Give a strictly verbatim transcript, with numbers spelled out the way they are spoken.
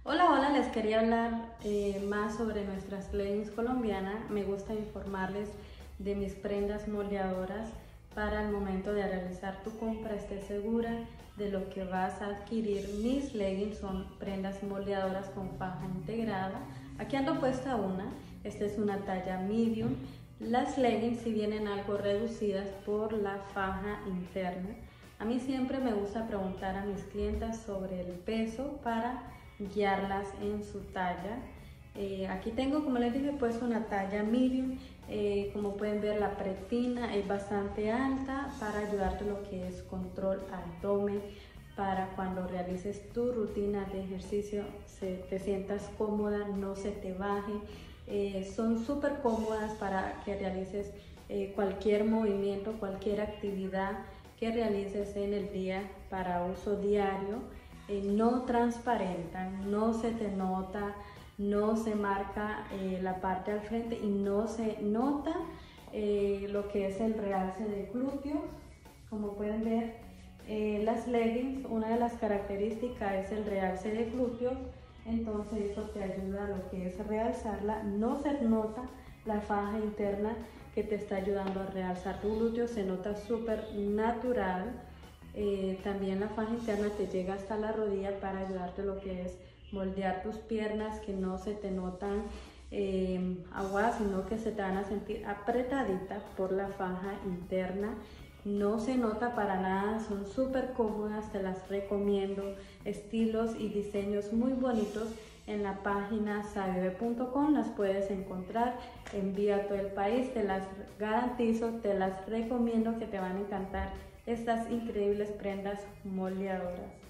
Hola, hola, les quería hablar eh, más sobre nuestras leggings colombianas. Me gusta informarles de mis prendas moldeadoras para el momento de realizar tu compra. Esté segura de lo que vas a adquirir. Mis leggings son prendas moldeadoras con faja integrada. Aquí ando puesta una. Esta es una talla medium. Las leggings sí vienen algo reducidas por la faja interna. A mí siempre me gusta preguntar a mis clientas sobre el peso para guiarlas en su talla. Eh, aquí tengo, como les dije, pues una talla medium. Eh, como pueden ver, la pretina es bastante alta para ayudarte lo que es control abdomen, para cuando realices tu rutina de ejercicio se, te sientas cómoda, no se te baje. Eh, son súper cómodas para que realices eh, cualquier movimiento, cualquier actividad que realices en el día para uso diario. Eh, no transparentan, no se te nota, no se marca eh, la parte al frente y no se nota eh, lo que es el realce de glúteos. Como pueden ver, eh, las leggings, una de las características es el realce de glúteos, entonces eso te ayuda a lo que es realzarla. No se nota la faja interna que te está ayudando a realzar tu glúteo, se nota súper natural. Eh, también la faja interna te llega hasta la rodilla para ayudarte lo que es moldear tus piernas, que no se te notan eh, aguadas, sino que se te van a sentir apretaditas por la faja interna. No se nota para nada, son súper cómodas, te las recomiendo. Estilos y diseños muy bonitos en la página sabibebe punto com, las puedes encontrar, envío a todo el país, te las garantizo, te las recomiendo, que te van a encantar estas increíbles prendas moldeadoras.